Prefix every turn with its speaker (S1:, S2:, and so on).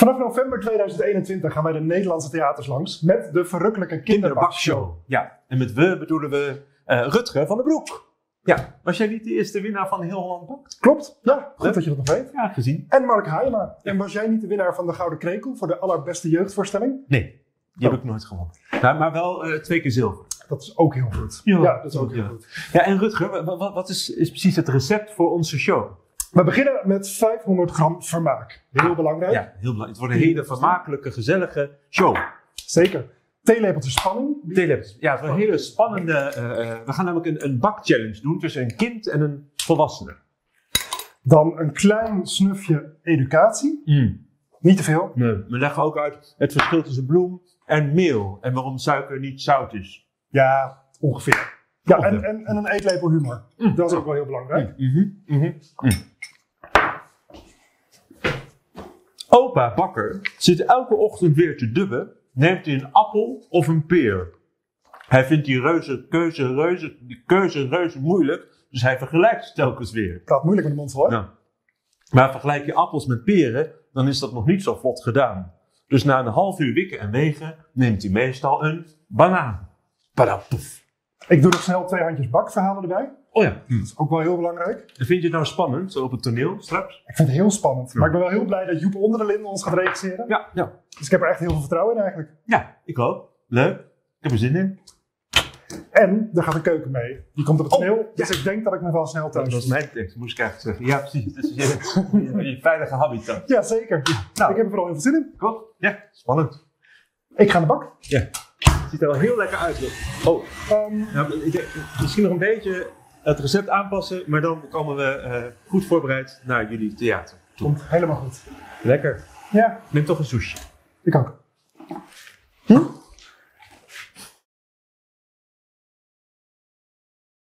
S1: Vanaf november 2021 gaan wij de Nederlandse theaters langs met de verrukkelijke Kinderbakshow.
S2: Ja, en met we bedoelen we Rutger van den Broek. Ja, was jij niet de eerste winnaar van Heel Holland Bakt?
S1: Klopt, ja, goed dat je dat nog weet.
S2: Ja, gezien.
S1: En Mark Haijema. En was jij niet de winnaar van de Gouden Krekel voor de allerbeste jeugdvoorstelling?
S2: Nee, die heb ik nooit gewonnen. Ja, maar wel 2 keer zilver.
S1: Dat is ook heel goed.
S2: Ja,
S1: dat is ook heel goed.
S2: Ja, en Rutger, wat is precies het recept voor onze show?
S1: We beginnen met 500 gram vermaak. Heel belangrijk.
S2: Ja, heel belangrijk. Het wordt een hele vermakelijke, gezellige show.
S1: Zeker. Theelepeltje spanning.
S2: Ja, het wordt een hele spannende... we gaan namelijk een bakchallenge doen tussen een kind en een volwassene.
S1: Dan een klein snufje educatie. Niet te veel.
S2: Nee. We leggen ook uit het verschil tussen bloem en meel. En waarom suiker niet zout is.
S1: Ja, ongeveer. Ja, en een eetlepel humor. Dat is ook wel heel belangrijk.
S2: Opa Bakker zit elke ochtend weer te dubben. Neemt hij een appel of een peer? Hij vindt die keuze reuze moeilijk. Dus hij vergelijkt ze telkens weer.
S1: Praat moeilijk met de mond vol, hè?
S2: Ja. Maar vergelijk je appels met peren, dan is dat nog niet zo vlot gedaan. Dus na een half uur wikken en wegen neemt hij meestal een banaan. Padapoef.
S1: Ik doe nog snel 2 handjes bakverhalen erbij.
S2: Oh ja.
S1: Dat is ook wel heel belangrijk.
S2: En vind je het nou spannend, zo op het toneel straks?
S1: Ik vind het heel spannend. Maar ik ben wel heel blij dat Joep Onder de Linden ons gaat regisseren.
S2: Ja.
S1: Dus ik heb er echt heel veel vertrouwen in eigenlijk.
S2: Ja, ik ook. Leuk. Ik heb er zin in.
S1: En er gaat een keuken mee. Die komt op het toneel. Dus ik denk dat ik me wel snel thuis
S2: Dat was mijn tekst, moest ik eigenlijk zeggen. Ja, precies. Het is je veilige habitat.
S1: Ja, zeker. Nou, ik heb er vooral heel veel zin in.
S2: Klopt. Ja, spannend.
S1: Ik ga aan de bak.
S2: Ja. Het ziet er wel heel lekker uit. Misschien nog een beetje het recept aanpassen, maar dan komen we goed voorbereid naar jullie theater.
S1: Komt helemaal goed.
S2: Lekker.
S1: Ja.
S2: Neem toch een soesje.
S1: Ik ook.